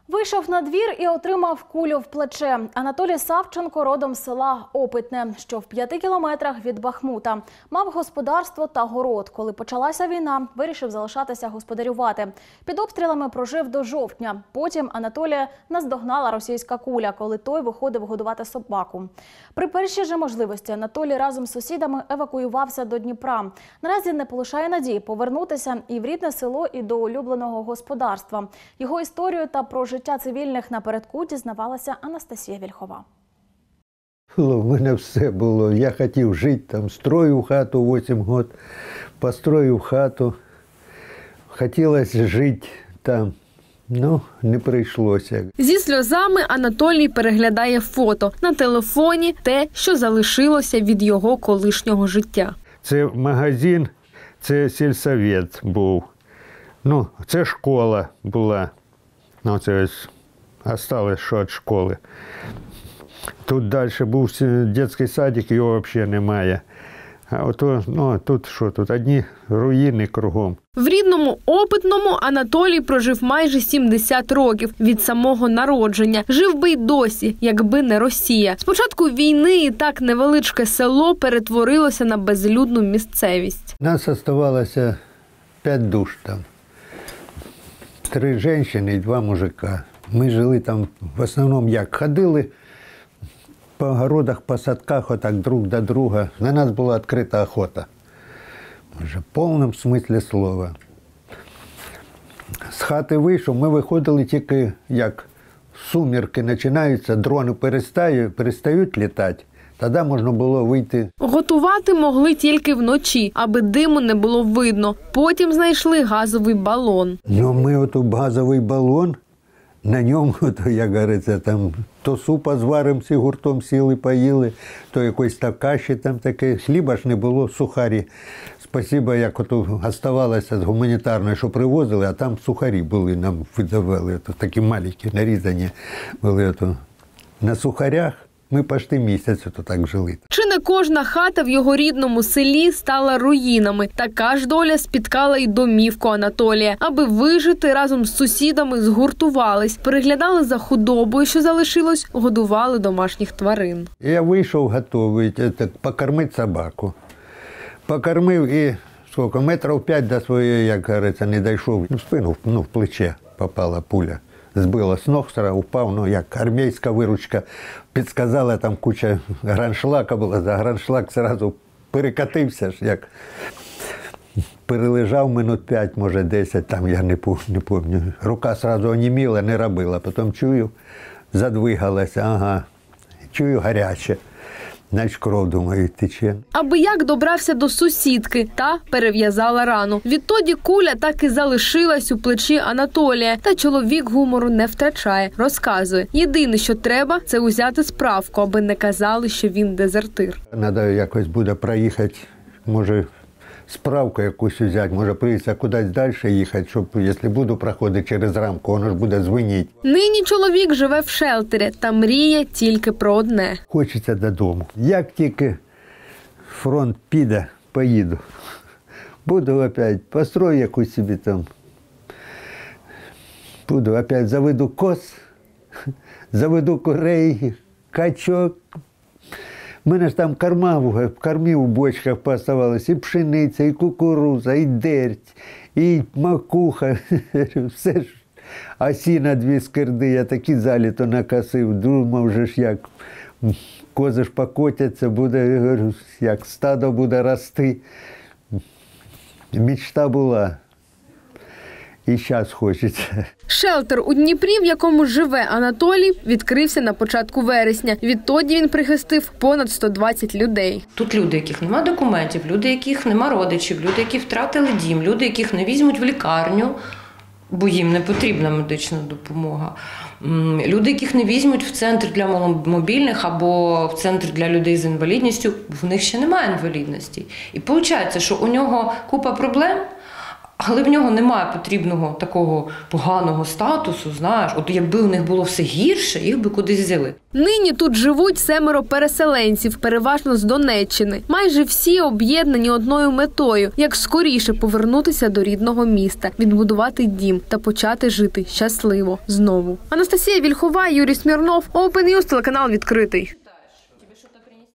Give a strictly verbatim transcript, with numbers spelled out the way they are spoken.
Вийшов на двір і отримав кулю в плече. Анатолій Савченко родом з села Опитне, що в п'яти кілометрах від Бахмута. Мав господарство та город. Коли почалася війна, вирішив залишатися господарювати. Під обстрілами прожив до жовтня. Потім Анатолія наздогнала російська куля, коли той виходив годувати собаку. При першій же можливості Анатолій разом з сусідами евакуювався до Дніпра. Наразі не полишає надії повернутися і в рідне село, і до улюбленого господарства. Його історію та про життя цивільних напередку дізнавалася Анастасія Вільхова. У мене все було. Я хотів жити там, строїв хату вісім років, построїв хату. Хотілося жити там. Ну, не прийшлося. Зі сльозами Анатолій переглядає фото. На телефоні те, що залишилося від його колишнього життя. Це магазин, це сільсовет був. Ну, це школа була. Ну, це ось осталось, що від школи. Тут далі був дитячий садик, його взагалі немає. А ото, ну, тут що, тут одні руїни кругом. В рідному Опитному Анатолій прожив майже сімдесят років від самого народження. Жив би й досі, якби не Росія. З початку війни і так невеличке село перетворилося на безлюдну місцевість. Нас залишилося п'ять душ там. Три жінки і два мужика. Ми жили там, в основному як, ходили по огородах, по садках, отак друг до друга. На нас була відкрита охота. Вже в повному смислі слова. З хати вийшов, ми виходили тільки, як сумірки починаються, дрони перестають, перестають літати. Тоді можна було вийти. Готувати могли тільки вночі, аби диму не було видно. Потім знайшли газовий балон. Ну, ми от газовий балон, на ньому, то, як говориться, там, то супа з варом всі гуртом сіли, поїли, то якоїсь там каші там таке. Хліба ж не було, сухарі. Спасибо, як ото оставалося з гуманітарної, що привозили, а там сухарі були, нам видавали, ото, такі маленькі, нарізані були. Ото. На сухарях ми почти місяць ото так жили. Чи не кожна хата в його рідному селі стала руїнами. Така ж доля спіткала й домівку Анатолія. Аби вижити, разом з сусідами згуртувались, переглядали за худобою, що залишилось, годували домашніх тварин. Я вийшов готовий покормити собаку. Покормив і скільки, метрів п'ять до своєї, як говориться, не дійшов. В спину, ну, в плече попала пуля. Збила з ног, упав, ну, як армійська виручка. Підсказала, там куча граншлака була, за граншлак одразу перекатився ж, як. Перележав минут п'ять, може десять, там я не пам'ятаю. Рука одразу оніміла, не робила. Потім чую, задвигалася, ага, чую гаряче. Значить, кров, думаю, тече. Аби як добрався до сусідки та перев'язала рану. Відтоді куля так і залишилась у плечі Анатолія. Та чоловік гумору не втрачає. Розказує, єдине, що треба, це узяти справку, аби не казали, що він дезертир. Треба якось буде проїхати, може, справку якусь взяти, може прийти кудись далі їхати, щоб, якщо буду проходити через рамку, воно ж буде дзвонити. Нині чоловік живе в шелтері та мріє тільки про одне. Хочеться додому. Як тільки фронт піде, поїду. Буду опять, построю якусь собі там. Буду опять, заведу коз, заведу курей, качок. У мене ж там корма, кормів у бочках поставалось, і пшениця, і кукуруза, і дерть, і макуха, все ж. А сіна дві скирди, я такі заліто накосив, думав же ж, як кози ж покотяться, буде, говорю, як стадо буде рости. Мечта була. І зараз хочеться. Шелтер у Дніпрі, в якому живе Анатолій, відкрився на початку вересня. Відтоді він прихистив понад сто двадцять людей. Тут люди, яких нема документів, люди, яких нема родичів, люди, які втратили дім, люди, яких не візьмуть в лікарню, бо їм не потрібна медична допомога. Люди, яких не візьмуть в центр для маломобільних або в центр для людей з інвалідністю, в них ще немає інвалідності. І виходить, що у нього купа проблем, Але в нього немає потрібного такого поганого статусу, знаєш. От якби у них було все гірше, їх би кудись взяли. Нині тут живуть семеро переселенців, переважно з Донеччини. Майже всі об'єднані одною метою – як скоріше повернутися до рідного міста, відбудувати дім та почати жити щасливо знову. Анастасія Вільхова, Юрій Смірнов, Open News, телеканал «Відкритий».